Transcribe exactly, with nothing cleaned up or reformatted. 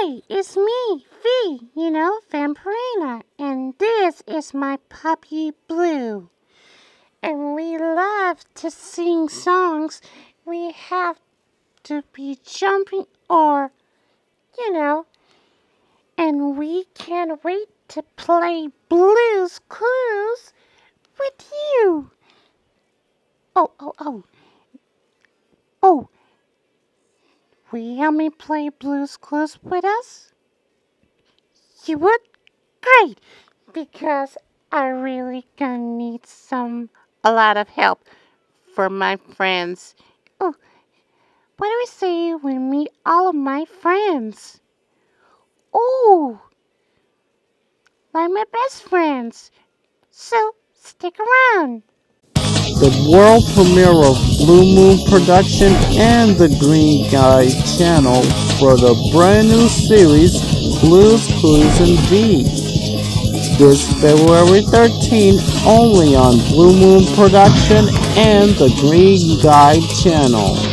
Hi, it's me, V, you know, Vampirina, and this is my puppy Blue. And we love to sing songs. We have to be jumping or, you know, and we can't wait to play Blue's Clues with you. Oh, oh, oh. Oh. Will you help me play Blue's Clues with us? You would? Great, because I really gonna need some, a lot of help for my friends. Oh, what do we say when we meet all of my friends? Oh, like my best friends. So, stick around. The world premiere of Blue Moon Production and the Green Guide channel for the brand new series Blue's Clues and V. This February thirteenth only on Blue Moon Production and the Green Guide channel.